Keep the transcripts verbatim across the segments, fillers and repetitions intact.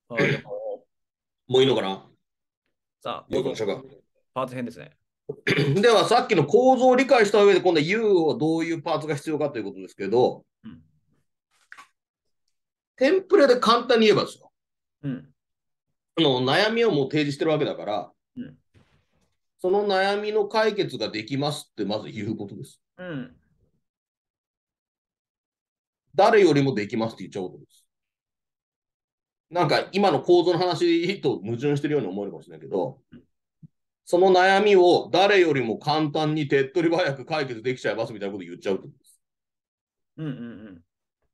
はい、どうも。 もういいのかな。 さあ、構造よくしゃが。 パーツ編ですね。 では、さっきの構造を理解した上で、今度は U をどういうパーツが必要かということですけど、 うん。 テンプレで簡単に言えばですよ。 うん。 あの悩みをもう提示してるわけだから、 うん。 その悩みの解決ができますってまず言うことです。 うん。 誰よりもできますって言っちゃうことです。なんか今の構造の話と矛盾してるように思えるかもしれないけど、その悩みを誰よりも簡単に手っ取り早く解決できちゃいますみたいなこと言っちゃうってことです。 うん。うん。うん。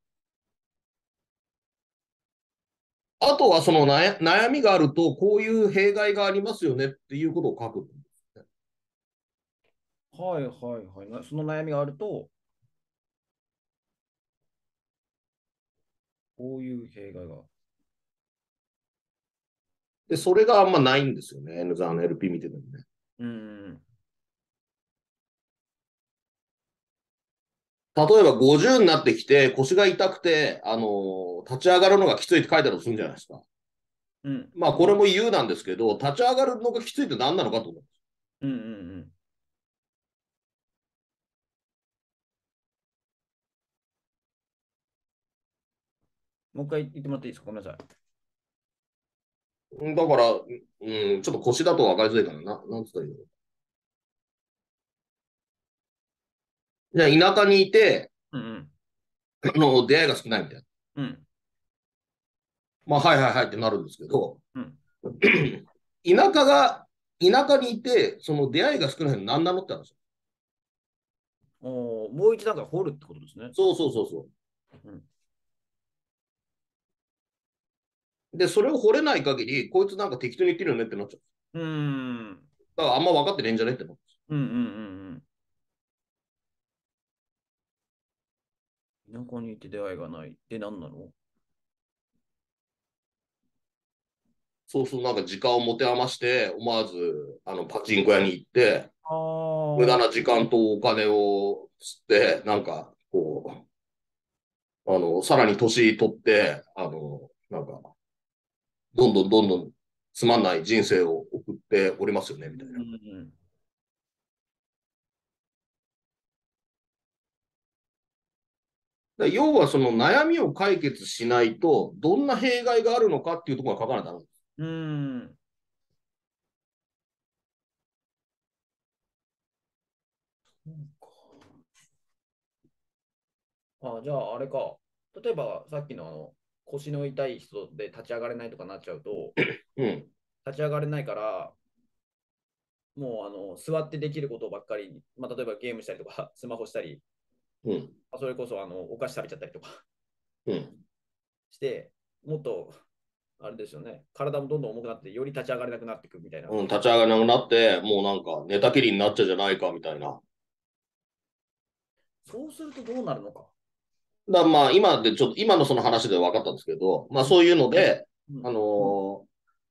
あとはその悩悩みがあると、こういう弊害がありますよねっていうことを書く。 はい、はい、はい。なその悩みがあると、こういう弊害が。 で、それがあんまないんですよね。N ザの エルピー 見ててもね。 うん。 例えばごじゅうになってきて腰が痛くて、あのー立ち上がるのがきついって書いてあるとするんじゃないですか。 うん。 まあこれも言うなんですけど、立ち上がるのがきついって何なのかと思う。 うん。うん。うん。もう一回言ってもらっていいですか？ごめんなさい。 だから、うん、ちょっと腰だと分かりづらいかな。ななんつったらいいの。じゃあ田舎にいて、 うん。 あの、出会いが少ないみたいな。 うん。 まあはいはいはいってなるんですけど、 うん。 田舎が、田舎にいて、その出会いが少ないの何なのって話。 おー、もう一段階掘るってことですね。 そうそうそうそうん。 う。で、それを掘れない限り、こいつなんか適当に言ってるよねってなっちゃう。 うん。 だからあんま分かってねえんじゃねってなる。 うん。うん。うん。田舎にいて出会いがない。で、何なの？ そうするとなんか時間を持て余して、思わずあのパチンコ屋に行って、 あ無駄あー。 な時間とお金を吸って、なんかこう、あの、さらに年取って、あの、なんか、どんどんどんどんつまんない人生を送っておりますよね、みたいな。 うん。 要はその悩みを解決しないと、どんな弊害があるのかっていうところが書かないとダメ。 うん。うん。そうか。あ、じゃあ、あれか。例えば、さっきのあの腰の痛い人で立ち上がれないとかなっちゃうと、 うん。 立ち上がれないから、もうあの座ってできることばっかりに、まあ、例えばゲームしたりとか、スマホしたり、 うん。 それこそあのお菓子食べちゃったりとかうん。 して、もっと、あれですよね、体もどんどん重くなって、より立ち上がれなくなっていくみたいな。 うん。立ち上がらなくなって、もうなんか寝たきりになっちゃうじゃないか、みたいな。 そうするとどうなるのか。 だまあ、今でちょっと、今のその話で分かったんですけど、まあうん。 そういうので、あうん。 のー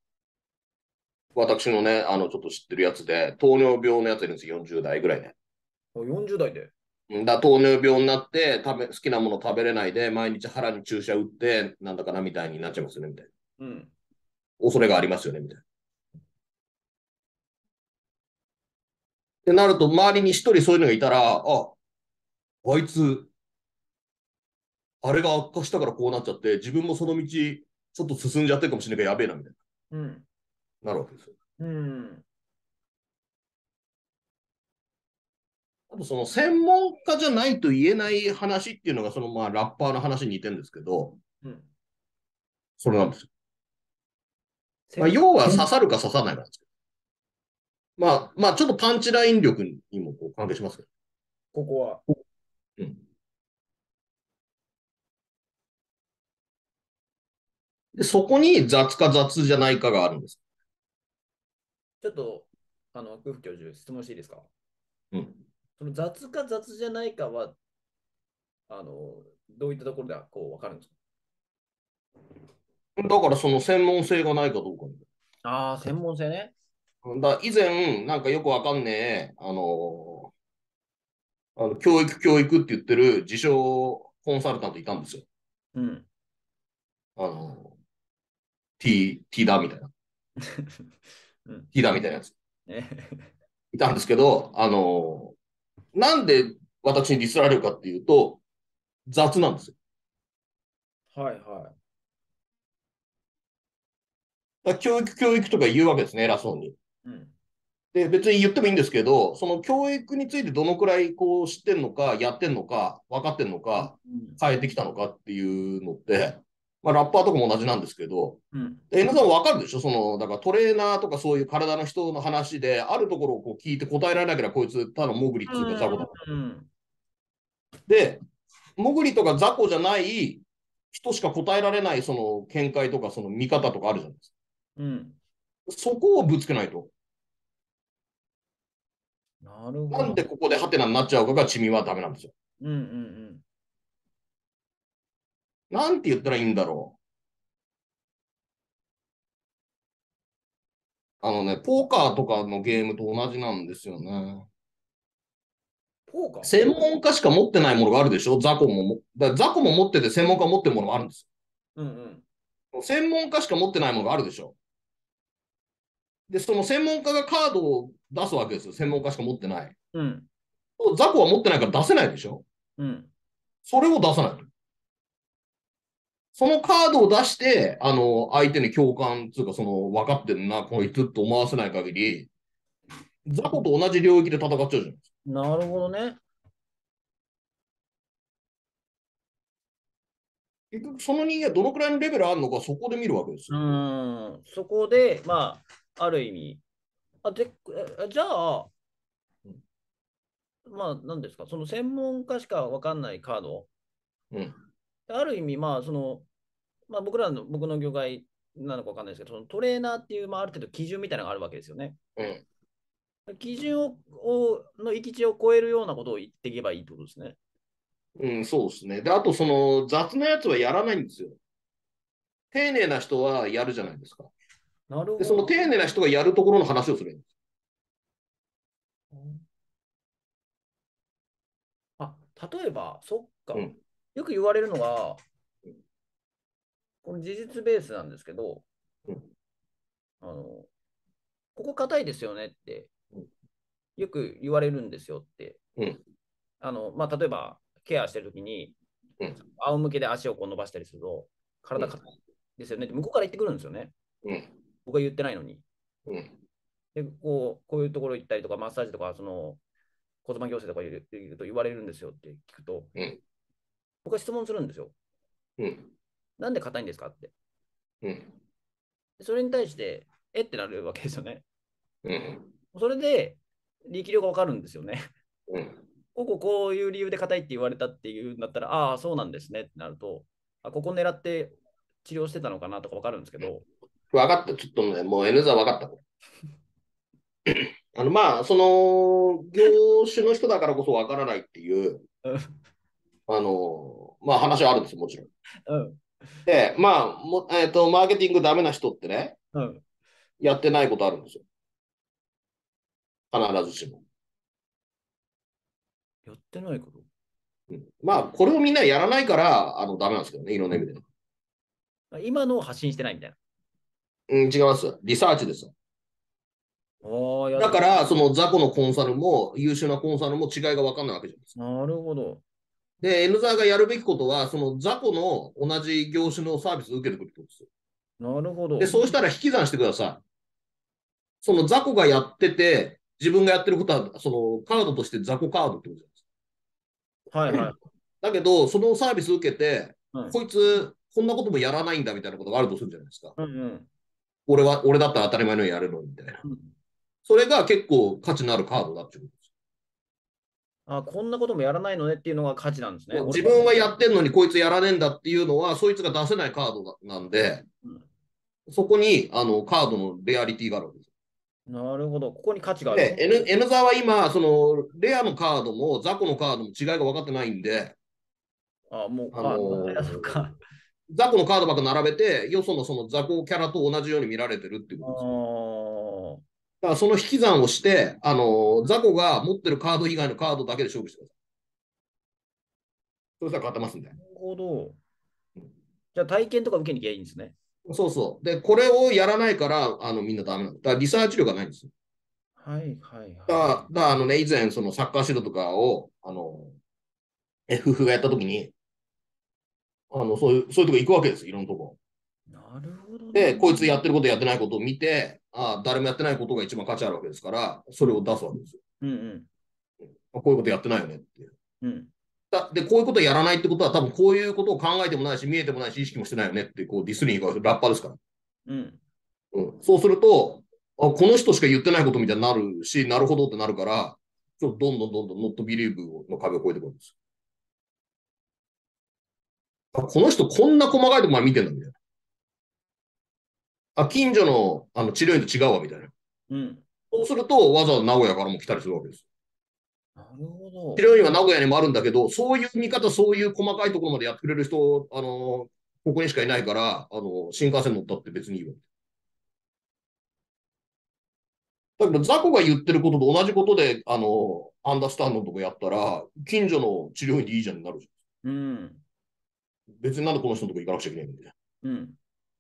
私のね、あの、ちょっと知ってるやつで、糖尿病のやついるんですよ、よんじゅう代ぐらいで。 よんじゅう代で。 だ糖尿病になって食べ、好きなもの食べれないで、毎日腹に注射打って、なんだかなみたいになっちゃいますよね、みたいな。 うん。 恐れがありますよね、みたいな。ってなると、周りに一人そういうのがいたら、あ、あいつ、あれが悪化したからこうなっちゃって、自分もその道、ちょっと進んじゃってるかもしれないからやべえな、みたいうん。 な、なるわけですよ。 うん。 あと、その専門家じゃないと言えない話っていうのが、そのまあラッパーの話に似てるんですけど、 うん。 それなんですよ。まあ、 専要は刺さるか刺さないかなんですけど。まあ、まあ、ちょっとパンチライン力にもこう関係しますけど。 ここは。 うん。で、そこに雑か雑じゃないかがあるんです。 ちょっと、あの、空腹教授、質問していいですか？ うん。 その雑か雑じゃないかは、あの、どういったところでこう分かるんですか？ だからその専門性がないかどうか。 ああ、専門性ね。 だ以前、なんかよくわかんねえ、あのあの教育教育って言ってる自称コンサルタントいたんですよ。 うん。 あの T、T だみたいな。 うん。 T だみたいなやつ。 ね。 いたんですけど、あのーなんで私にディスられるかっていうと、雑なんですよ。 はいはだから教育、教育とか言うわけですね、偉そうに。 い。うん。 で、別に言ってもいいんですけど、その教育についてどのくらいこう知ってんのか、やってんのか、分かってんのか、 うん変えてきたのかっていうのって、まあ、ラッパーとかも同じなんですけど、 うん。 で N さんも分かるでしょその、だからトレーナーとかそういう体の人の話で、あるところをこう聞いて答えられなければ、こいつ、ただモグリっつうかザコだ。 うん。 で、モグリとかザコじゃない人しか答えられないその見解とかその見方とかあるじゃないですうん。 か。そこをぶつけないと。 なるほど。 なんでここでハテナになっちゃうかがチミはダメなんですよ。 うんうんなんて言ったらいいんだろう。あのね、ポーカーとかのゲームと同じなんですよね。 ポーカー。 専門家しか持ってないものがあるでしょザコもも。だからザコも持ってて専門家持ってるものがあるんですうんうん。 よ。専門家しか持ってないものがあるでしょ。で、その専門家がカードを出すわけですよ。専門家しか持ってない。 うん。 ザコは持ってないから出せないでしょ。 うん。 それを出さないと。そのカードを出して、あの、相手に共感つうか、その、分かってんな、こいつと思わせない限り、ザコと同じ領域で戦っちゃうじゃないですか。 なるほどね。 結局、その人間はどのくらいのレベルあるのか、そこで見るわけですうよ。 ん。そこで、まあ、ある意味、あ、で、えじゃあ、まあ、何ですか、その専門家しかわかんないカード、 うん。 ある意味、まあ、その、まあ、僕らの、僕の業界なのかわかんないですけど、そのトレーナーっていう、まあ、ある程度基準みたいなのがあるわけですよね。 うん。 基準を、をの域値を超えるようなことを言っていけばいいってことですね。 うん、そうですね。で、あと、その、雑なやつはやらないんですよ。丁寧な人はやるじゃないですか。で、そのなるほど。 丁寧な人がやるところの話をするんです。 あ、例えば、そっか。 うん。 よく言われるのが、この事実ベースなんですけど、 うん。 あの、ここ硬いですよねってうん。 よく言われるんですよって。 うん。 あの、まあ、例えば、ケアしてるときに、 うん。 仰向けで足をこう伸ばしたりすると、 うん。 体硬いですよねって向こうから言ってくるんですよね。 うん。 僕は言ってないのに。 うん。 で、こう、こういうところ行ったりとか、マッサージとか、その、骨盤矯正とか言う言うと言われるんですよって聞くと、 うん。 僕は質問するんですよ。 うん。 なんで硬いんですかって。 うん。 それに対して、えってなるわけですよね。 うん。 それで、力量がわかるんですよね。 うん。 こここういう理由で硬いって言われたっていうんだったら、ああ、そうなんですねってなると、あ、ここ狙って治療してたのかなとかわかるんですけど、 分かった。ちょっとね、もう N ザ分かった。あの、まあ、その、業種の人だからこそ分からないっていう、 うん、 あの、まあ話はあるんですよ、もちろん。 うん、 で、まあ、もえっと、マーケティングダメな人ってね、 うん。 やってないことあるんですよ。必ずしも。 やってないこと。 うん、まあ、これをみんなやらないから、あの、ダメなんですけどね、いろんな意味で。 今のを発信してないみたいな。 うん、違います。リサーチです。 ああ、やっ、 だから、その雑魚のコンサルも、優秀なコンサルも違いが分かんないわけじゃないですか。 なるほど。 で、N ザーがやるべきことは、その雑魚の同じ業種のサービスを受けてくるってことですよ。 なるほで、 ど。 そうしたら引き算してください。その雑魚がやってて、自分がやってることは、そのカードとして雑魚カードってことじゃないですはいはい。 か。だけど、そのサービス受けて、 うん。 こいつ、こんなこともやらないんだみたいなことがあるとするじゃないですか。 うんうん。 俺は、俺だったら当たり前のようにやるのにみたいな。 うん、 それが結構価値のあるカードだってことです。 あ、こんなこともやらないのねっていうのが価値なんですね。俺は、 自分はやってんのにこいつやらねえんだっていうのは、そいつが出せないカードなんで、 うん、 そこにあのカードのレアリティがあるわけです。 なるほど。ここに価値がある。 で、N, N ザは今、そのレアのカードも雑魚のカードも違いが分かってないんで、 あ、もう、 ああ、 のあ、そっか。 雑魚のカードばっか並べて、よそのその雑魚キャラと同じように見られてるっていうあことですね。 ー、 だからその引き算をして、あの雑魚が持ってるカード以外のカードだけで勝負してください。そしたら勝てますんで。 なるほど。じゃあ体験とか受けに行けばいいんですね。 そうそう。で、これをやらないから、あの、みんなダメなんだ。だからリサーチ力がないんですよ。 はいはいだはい。 から、あのね、以前、そのサッカー指導とかを、あの、え夫婦がやったときに、あの、そういう、そういうとこ行くわけです。いろんなとこ。 なるほどで、 ね。 こいつやってることやってないことを見て、あ誰もやってないことが一番価値あるわけですから、それを出すわけですよ。 うんうんこういうことやってないよねっていう。 うん。 だで、こういうことやらないってことは、多分こういうことを考えてもないし、見えてもないし、意識もしてないよねって、こうディスリーがラッパーですから。 うん。 うん、そうすると、あ、この人しか言ってないことみたいになるし、なるほどってなるから、ちょっとどんどんどんどんノットビリーブの壁を越えてくるんです。あ、この人こんな細かいところまで見てんだみたいな。あ、近所のあの治療院と違うわみたいな。 うん。 そうすると、わざわざ名古屋からも来たりするわけです。 なるほど。 治療院は名古屋にもあるんだけど、そういう見方、そういう細かいところまでやってくれる人、あの、ここにしかいないから、あの、新幹線乗ったって別にいいわ。だけど、ザコが言ってることと同じことで、あの、アンダースタンドのとこやったら、近所の治療院でいいじゃんになるじうん。 ゃん。別になんでこの人のとこ行かなくちゃいけないんだよ。 うん。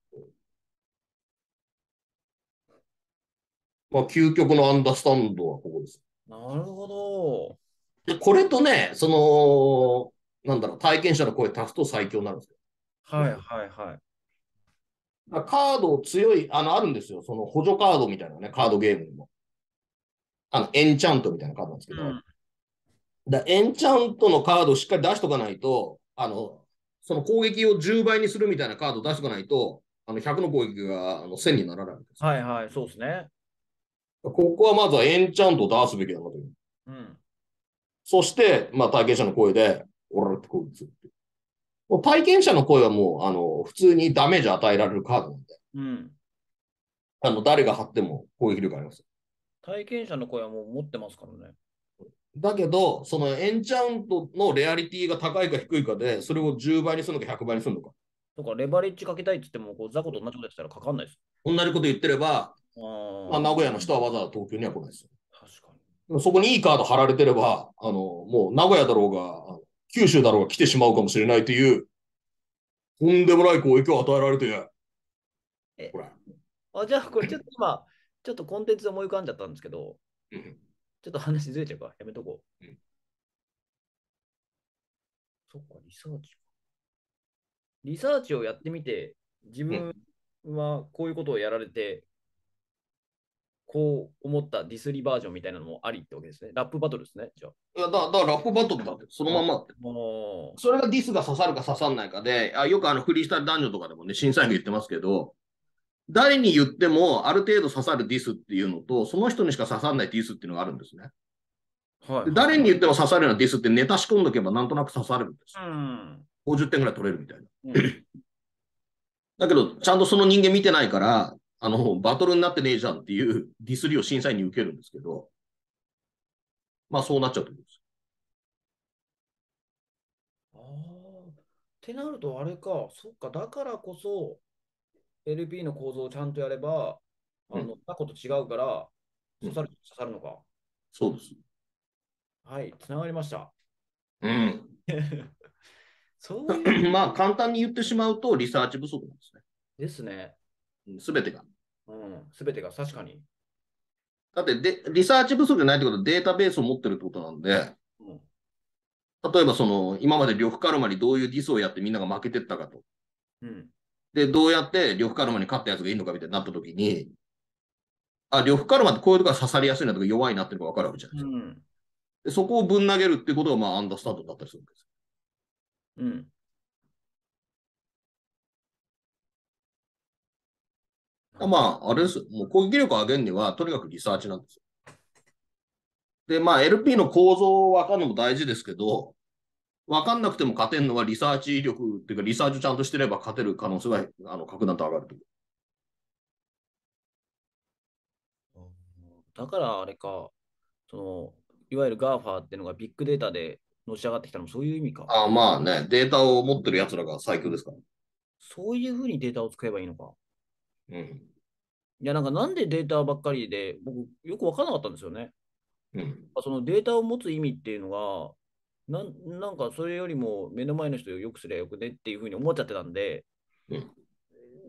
まあ、究極のアンダースタンドはここです。 なるほど。 で、これとね、その、なんだろう、体験者の声足すと最強になるんですよ。 はいはいはい。 カード強い、あの、あるんですよ。その補助カードみたいなね、カードゲームにも。あの、エンチャントみたいなカードなんですけど、 うん。 だエンチャントのカードをしっかり出しとかないと、あの、その攻撃をじゅうばいにするみたいなカードを出しとかないと、あのひゃくの攻撃があのせんにならないんです。 はいはい、そうですね。 ここはまずはエンチャントを出すべきだなという。 うん。 そして、まあ、体験者の声で、オラってこいつ。もう体験者の声はもう、あの、普通にダメージ与えられるカードなんで、 うん。 あの、誰が張っても攻撃力あります。 体験者の声はもう持ってますからね。 だけど、そのエンチャントのレアリティが高いか低いかで、それをじゅうばいにするのかひゃくばいにするのか。 とか、レバレッジかけたいって言っても、こう、雑魚と同じことやってたらかかんないです。 同じこと言ってれば、 あまあ、 あ、 名古屋の人はわざわざ東京には来ないですよ。 確かそこにいいカード貼られてれば、あの、もう名古屋だろうが、九州だろうが来てしまうかもしれないという、とんでもない攻撃を与えられて、 に。え、 これ。 あ、じゃあ、これちょっと今、ちょっとコンテンツで思い浮かんじゃったんですけど、 うん、 ちょっと話ずれちゃうか。やめとこう。 うん、 そっか、リサーチか。リサーチをやってみて、自分うん。 はこういうことをやられて、こう思ったディスリバージョンみたいなのもありってわけですね。ラップバトルですね、じゃいや、だ、だからラップバトルだって、そのあ。あ、 まんまって。 もそれがディスが刺さるか刺さんないかで、あよくあのフリースタイル男女とかでもね、審査員が言ってますけど、誰に言ってもある程度刺さるディスっていうのと、その人にしか刺さらないディスっていうのがあるんですね。 う、はいではい。 誰に言っても刺さるようなディスってネタ仕込んどけばなんとなく刺さるんです。 うん。 ごじゅってんぐらい取れるみたいな。 うん。 だけど、ちゃんとその人間見てないから、あの、バトルになってねえじゃんっていうディスりを審査員に受けるんですけど、まあそうなっちゃうと思うんです。 ああ。ってなると、あれか、そっか、だからこそ、エルピー の構造をちゃんとやれば、あの、 うん。 過去と違うから、 うん。 刺さる、刺さるのか。 そうです。 はい、つながりました。 うん。 そういう、 まあ簡単に言ってしまうとリサーチ不足なんですですね。 ね。すべてが。 うん、すべてが確かに。 だってで、リサーチ不足じゃないってことはデータベースを持ってるってことなんで、 うん、 例えばその、今まで呂布カルマにどういうディスをやってみんなが負けてったかと。 うん、 で、どうやって呂布カルマに勝ったやつがいいのかみたいになった時に、あ、呂布カルマってこういうところが刺さりやすいなとか弱いなっていうのが分かるわけじゃないですか。 うん、 でそこをぶん投げるっていうことが、まあ、アンダースタンドだったりするんです。 うん。なるまあ、あれです。もう攻撃力を上げるには、とにかくリサーチなんですよ。で、まあ、エルピー の構造を分かるのも大事ですけど、分かんなくても勝てるのはリサーチ力っていうか、リサーチをちゃんとしてれば勝てる可能性があの格段と上がるという。 ほど。だからあれか、その、いわゆる ガーファー っていうのがビッグデータでのし上がってきたのもそういう意味か。 あまあね、データを持ってる奴らが最強ですから。 そういうふうにデータを使えばいいのか。 うん。 いや、なんかなんでデータばっかりで、僕、よくわからなかったんですよね。 うん。 そのデータを持つ意味っていうのが、なん、なんかそれよりも目の前の人を良くすればよくねっていうふうに思っちゃってたんで、 うん。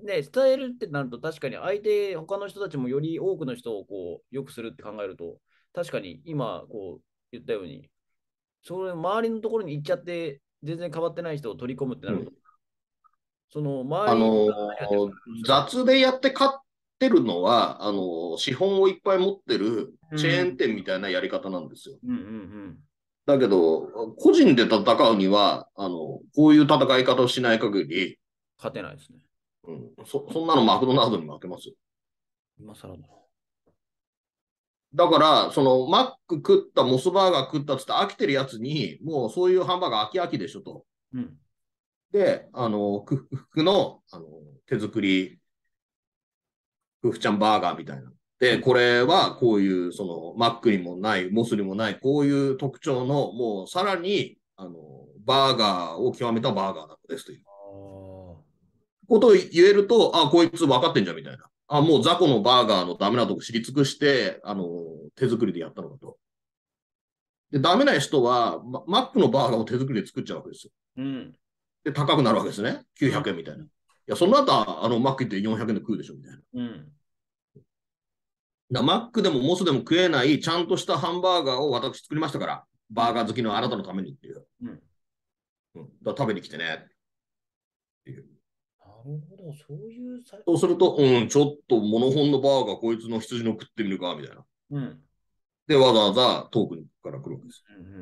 ね、伝えるってなると、確かに相手、他の人たちもより多くの人をこう良くするって考えると、確かに今こう言ったように、その周りのところに行っちゃって、全然変わってない人を取り込むってなると、 うん。 その周あのりが何やってるかーの人たち。 雑でやって勝ってるのは、あのー資本をいっぱい持ってるうん。 チェーン店みたいなやり方なんですよ。 うんうんだけど、個人で戦うには、あの、こういう戦い方をしない限り、 勝てないですね。 うん、そ、そんなのマクドナルドに負けますよ。 今更だな。 だから、その、マック食った、モスバーガー食ったっつって飽きてるやつに、もうそういうハンバーガー飽き飽きでしょと。 うん。 で、あの、クックの、あの、手作り、クフちゃんバーガーみたいな。で、 うん。 これはこういう、その、マックにもない、モスにもない、こういう特徴の、もうさらに、あの、バーガーを極めたバーガーなのですというあことを言えると、あ、こいつ分かってんじゃんみたいな。あ、もう雑魚のバーガーのダメなとこ知り尽くして、あの、手作りでやったのかと。で、ダメな人は、ママックのバーガーを手作りで作っちゃうわけですよ。 ーうん。 で、高くなるわけですね。900 うん。 円みたいな。いや、その後、あの、マック行ってよんひゃくえんで食うでしょみたいな。 うん。 だマックでもモスでも食えない、ちゃんとしたハンバーガーを私作りましたから、 うん。 バーガー好きのあなたのためにっていう。 うん。 うん、だから食べに来てねっていう。 なるほど。そういうさ、 そうすると、うん、ちょっとモノホンのバーガー、こいつの羊の食ってみるか、みたいな。 うん。 で、わざわざ遠くから来るわけです。 うん。うん。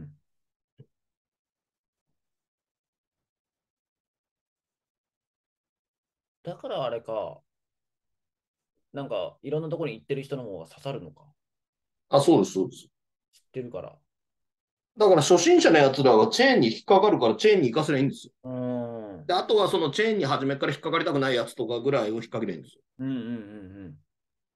だからあれか、なんかいろんなところに行ってる人の方が刺さるのか。 あ、そうです、そうです。 知ってるから。 だから初心者のやつらはチェーンに引っかかるからチェーンに行かせりゃいいんですよ。 うーん。 で、あとはそのチェーンに初めから引っかかりたくないやつとかぐらいを引っ掛けりゃいいんですよ。 うんうんうんうん。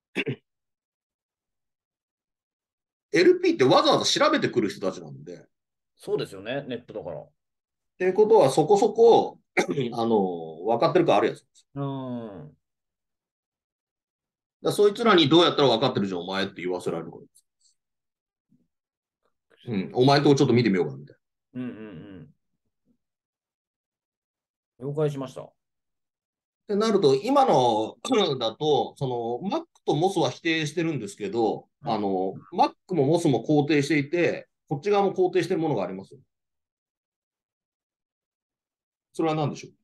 エルピー ってわざわざ調べてくる人たちなんで。っそうですよね、ネットだから。 ていうことはそこそこあの、分かってるかあるやつです。 うーん。 だそいつらにどうやったら分かってるじゃん、お前って言わせられるからです。うん、お前んとこちょっと見てみようかみたいうんうんうん。了解しました。 な。でなると、今のだと、その Mac と モス は否定してるんですけど、 うん。 あの、Mac も モス も肯定していて、こっち側も肯定してるものがありますよ。それは何でしょう。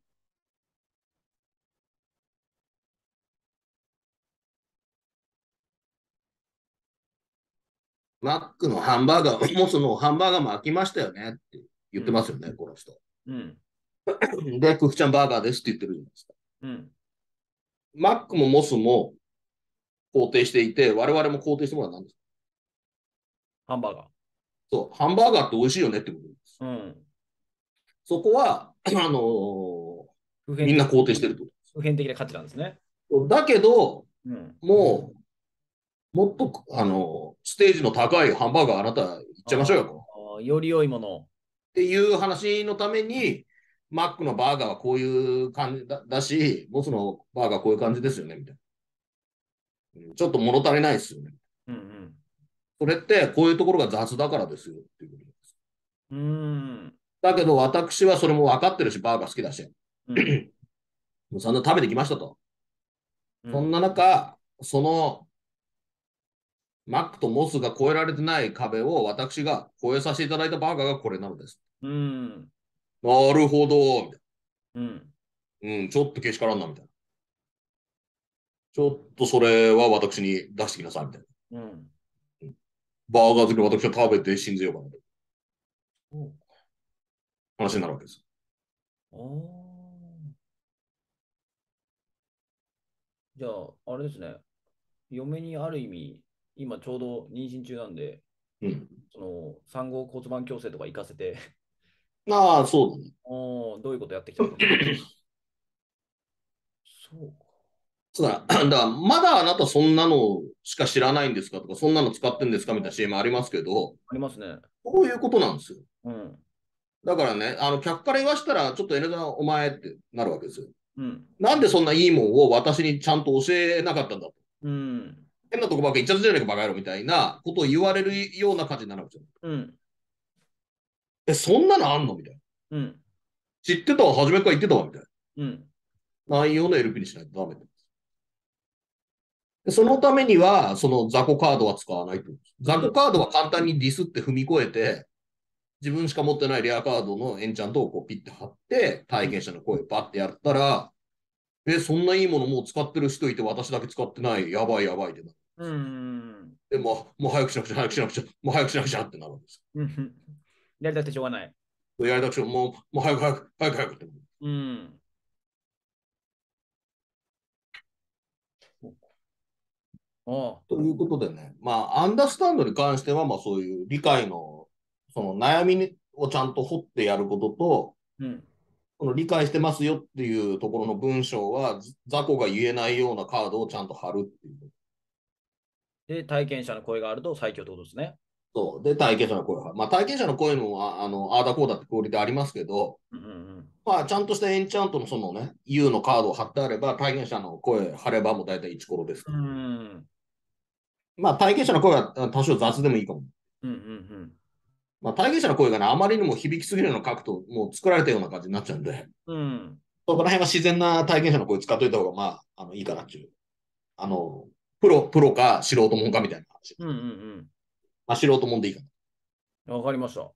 Mac のハンバーガー、モスのハンバーガーも飽きましたよねって言ってうん。 ますよね、この人。 うん。 で、クフちゃんバーガーですって言ってるじゃないですか。 うん。 Mac も モス も肯定していて、我々も肯定してもらうのは何ですか。 ハンバーガー。 そう、ハンバーガーって美味しいよねってことです。 うん。 そこは、あのー普遍的、 みんな肯定してるってこ普遍的な価値なんですね。 と。だけど、 うん。 もう、もっと、あのーステージの高いハンバーガーあなた行っちゃいましょうあよと。 あ、より良いもの。 っていう話のために、マックのバーガーはこういう感じだだし、モスのバーガーこういう感じですよね、みたいな。ちょっと物足りないですよね。 うんそれってこういうところが雑だからですよっていうことです。 うん。うーん。 だけど私はそれも分かってるし、バーガー好きだし、 うん。 もうそんな食べてきましたと。 うん。 そんな中、そのマックとモスが越えられてない壁を私が越えさせていただいたバーガーがこれなのです。 うん。 なるほど、みたいうん。 な。うん、ちょっとけしからんな、みたいな。ちょっとそれは私に出してきなさい、みたいな。 うん。 バーガー好きの私は食べて信じようかなとお話になるわけです。 あー、じゃあ、あれですね。嫁にある意味、今ちょうど妊娠中なんで、 うん。 その産後骨盤矯正とか行かせて、 ああ、そうだね。 おーどういうことやってきたのかちょっと。そうか。 そうだ、だからまだあなたそんなのしか知らないんですかとか、そんなの使ってんですかみたいな シーエム ありますけど、 ありますね。 こういうことなんですよ。 うん。 だからね、あの、客から言わしたら、ちょっと N さんお前ってなるわけですよ。 うん。 なんでそんないいもんを私にちゃんと教えなかったんだと。 うん。 変なとこばっか行っちゃったじゃないか、バカ野郎みたいなことを言われるような感じになるわけですよ。 うん。 え、そんなのあんのみたいな。 うん。 知ってたわ、初めから言ってたわ、みたいな。 うん。 内容の エルピー にしないとダメです。でそのためには、その雑魚カードは使わないと。雑魚カードは簡単にディスって踏み越えて、自分しか持ってないレアカードのエンチャントをこうピッて貼って、体験者の声をバッてやったら、え、そんないいものもう使ってる人いて私だけ使ってない。やばいやばいってなる。 うん。 でもう、もう早くしなくちゃ、早くしなくちゃ、もう早くしなくちゃってなるんです。 うん。やりたくてしょうがない。 やりたくてもう、もう早く早く、早く早くってなる。 うん。ああ。 ということでね、まあ、アンダースタンドに関しては、まあそういう理解の、その悩みをちゃんと掘ってやることと、 うん。 この理解してますよっていうところの文章は、雑魚が言えないようなカードをちゃんと貼るっていう。 で、体験者の声があると最強ってことですね。 そう。で、体験者の声を貼る。まあ、体験者の声のは、あの、あーだこうだってクオリティありますけど、 うんうんまあ、ちゃんとしたエンチャントのそのね、U のカードを貼ってあれば、体験者の声貼ればもう大体いちコロですかうん。 ら。 うん。 まあ、体験者の声は多少雑でもいいかも。 うんうんまあ、体験者の声がね、あまりにも響きすぎるのを書くと、もう作られたような感じになっちゃうんで、 うん。うん。 そこら辺は自然な体験者の声使っといた方が、まあ、あの、いいかなっていう。あの、プロ、プロか素人もんかみたいな話。 うんうんまあ、素人もんでいいかな。 うん。わかりました。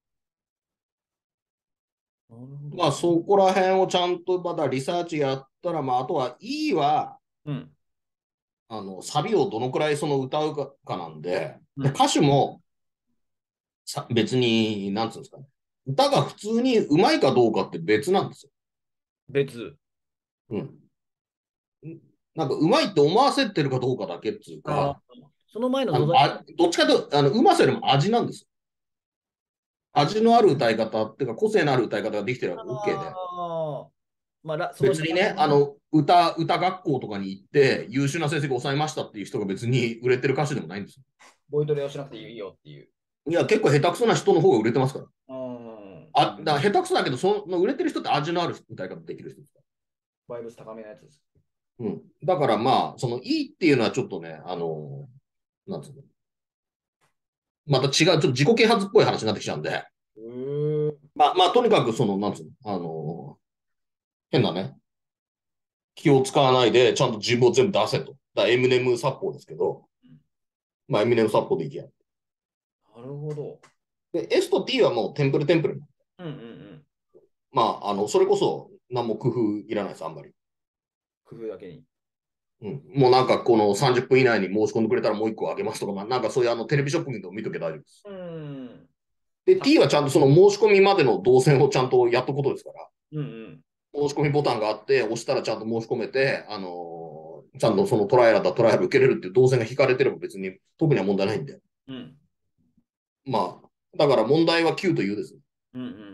なるほど。 まあ、そこら辺をちゃんとまだリサーチやったら、まあ、あとは E は、 うん。 あの、サビをどのくらいその歌うかかなんで、で、 うん。 歌手もさ別に、なんつうんですかね。歌が普通にうまいかどうかって別なんですよ。 別。 うん。なんかうまいって思わせてるかどうかだけっていうああ。 か、 その前のあの、 土台。 あどっちかというと、あの、うまさよりも味なんですよ。味のある歌い方っていうか、個性のある歌い方ができてれば OK で。 ああ。まあ、らその人別にね、あの、歌、歌学校とかに行って優秀な成績を抑えましたっていう人が別に売れてる歌手でもないんですよ。 ボイトレをしなくていいよっていう。 いや、結構下手くそな人の方が売れてますから。 うん。 あ、だから下手くそだけど、その売れてる人って味のある歌い方できる人ですかバイブス高めのやつです。 ら。うん。だからまあ、そのいいっていうのはちょっとね、あの、なんつうの。また違う、ちょっと自己啓発っぽい話になってきちゃうんで、 へえ。 まあまあ、とにかくその、なんつうの、あの、変なね、気を使わないで、ちゃんと自分を全部出せと。だエムネム殺法ですけど、まあ、エムネム殺法でいきや。 なるほど。 で、S と T はもうテンプレテンプレ。 うんうんうん。 まあ、あの、それこそ何も工夫いらないです、あんまり。 工夫だけに。 うん。もうなんかこのさんじゅっぷん以内に申し込んでくれたらもう一個あげますとか、まあ、なんかそういうあのテレビショッピングでも見とけば大丈夫です。 うん。 で、 た T はちゃんとその申し込みまでの動線をちゃんとやっとくことですから、 うんうん。 申し込みボタンがあって、押したらちゃんと申し込めて、あのーちゃんとそのトライアルだトライアル受けれるっていう動線が引かれてれば別に特には問題ないんで。 うん。 まあ、だから問題は Q と U です。 うんうんうん。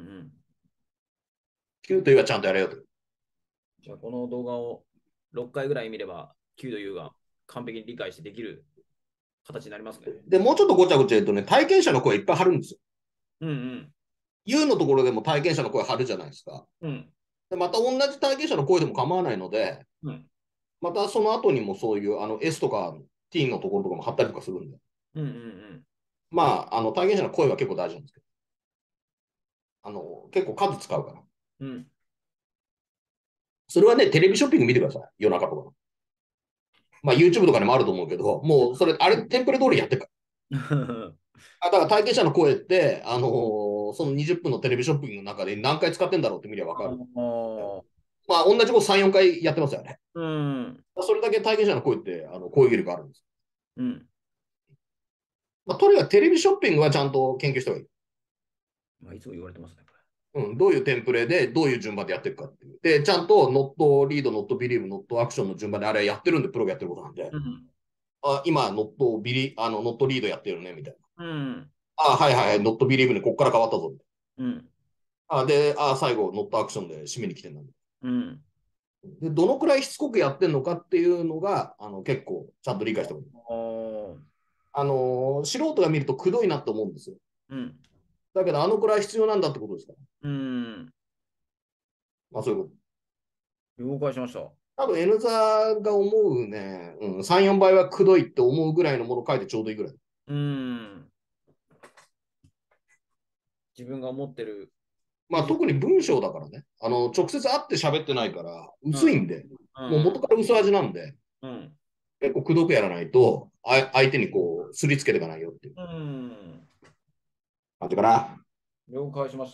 Q と U はちゃんとやれよと。 じゃあ、この動画をろっかいぐらい見れば、Q と U が完璧に理解してできる形になりますね。 で、もうちょっとごちゃごちゃ言うとね、体験者の声いっぱい貼るんですよ。 うんうん。 U のところでも体験者の声貼るじゃないですか。 うん。 でまた同じ体験者の声でも構わないので、 うん。 またその後にもそういうあの S とか T のところとかも貼ったりとかするんで。 うんうんまあ、あの体験者の声は結構大事なんですけど、あの結構数使うから。 うん。うん。 それはね、テレビショッピング見てください。夜中とか。まあ YouTube とかにもあると思うけど、もうそれ、あれ、テンプレ通りやってるから。あだから体験者の声って、あのーそのにじゅっぷんのテレビショッピングの中で何回使ってんだろうって見りゃわかる。 ああ。 まあ同じことさん、よんかいやってますよね。 うん。 それだけ体験者の声ってあの攻撃力あるんです。 うん。 まあ、とにかくテレビショッピングはちゃんと研究した方がいい。 まあ、いつも言われてますね、こうん、どういうテンプレでどういう順番でやっていくかっていう。で、ちゃんとノットリード、ノットビリーブ、ノットアクションの順番であれやってるんで、プロがやってることなんで、 れ。うん。 あ、今、ノットビリ、あの、ノットリードやってるね、みたいな。 うん。 あ、はいはい、ノットビリーブにこっから変わったぞ。 うん。 あ、で、あ、最後、ノットアクションで締めに来てるんだ。 うん。 で、どのくらいしつこくやってるのかっていうのが、あの、結構、ちゃんと理解しておく。 ああ。 あのー素人が見るとくどいなって思うんですよ。 うん。 だけど、あのくらい必要なんだってことですから。 うん。 まあ、そういうこと。 了解しました。 多分 N ザが思うね、うん、さん、よんばいはくどいって思うぐらいのものを書いてちょうどいいぐらい。 うん。自分が思ってるまあ特に文章だからね。あの、直接会って喋ってないからうん。 薄いんで、 うん。 もう元から薄味なんで、 うん。 結構くどくやらないと、あ相手にこう、すりつけていかないよっていううん。 感じかな。 了解しました。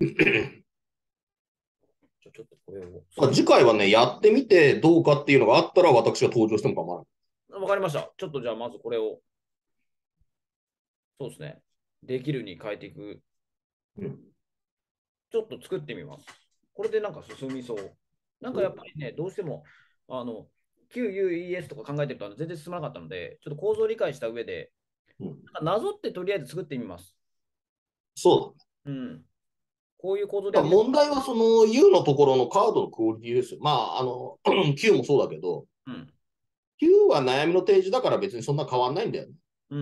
じゃあちょっとこれをまあ、 少し。 次回はね、やってみてどうかっていうのがあったら私が登場しても構わない。 わかりました。ちょっとじゃあまずこれを、そうですね。できるに変えていく。 うん。 ちょっと作ってみます。これでなんか進みそう。なんかやっぱりね、どうしても、あの、キューユーイーエス とか考えてると全然進まなかったので、ちょっと構造を理解した上で、 うん、 なんかなぞってとりあえず作ってみます。 そううん。こういう構造でだ。 やってる。 問題はその U のところのカードのクオリティですよ。まあ、あの、Q もそうだけど、 うん。 Q は悩みの提示だから別にそんな変わんないんだよね。 うん。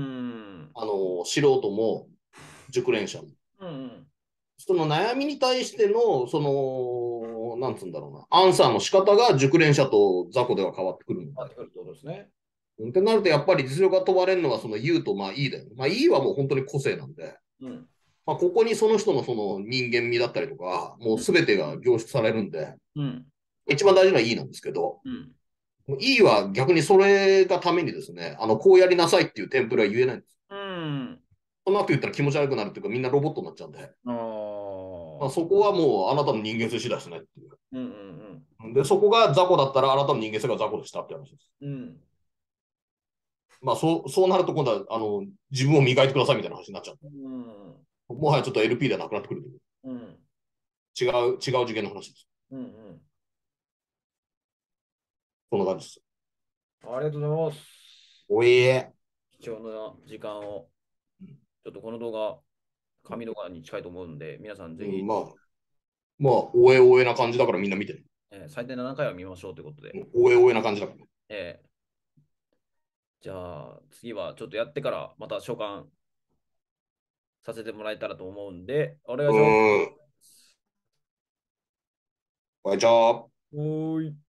あの、素人も熟練者も。 うん。 その悩みに対しての、その、なんつうんだろうな、アンサーの仕方が熟練者と雑魚では変わってくるので。 変わってくるってことですね。 ってなると、やっぱり実力が問われるのはその U とまあ E だよね。まあ E はもう本当に個性なんで、 うん。 まあ、ここにその人のその人間味だったりとか、もううん。 すべてが凝縮されるんで、 うん。 一番大事なのは E なんですけど、 うん。 E は逆にそれがためにですね、あの、こうやりなさいっていうテンプレは言えないんです。 うん。 そんなこと言ったら気持ち悪くなるっていうか、みんなロボットになっちゃうんで、 ああ。 まあ、そこはもうあなたの人間性次第ですねっていう。 うんうんで、そこが雑魚だったらあなたの人間性が雑魚でしたって話です。 うん。うん。 まあ、そう、そうなると今度は、あの、自分を磨いてくださいみたいな話になっちゃう。 うん。 もはやちょっと エルピー ではなくなってくるという。 うん。 違う、違う次元の話です。 うん。 こんな感じです。 ありがとうございます。 おえ貴重な時間を、ちょっとこの動画、紙動画に近いと思うんで、皆さんぜひ、 うん、まあ、まあ、おえおえな感じだからみんな見てね。 えー最低ななかいは見ましょうということで、 おえおえな感じだからね。 えーじゃあ次はちょっとやってからまた召喚させてもらえたらと思うんで、お願いうします。 ーん。こんにちは。 おーい。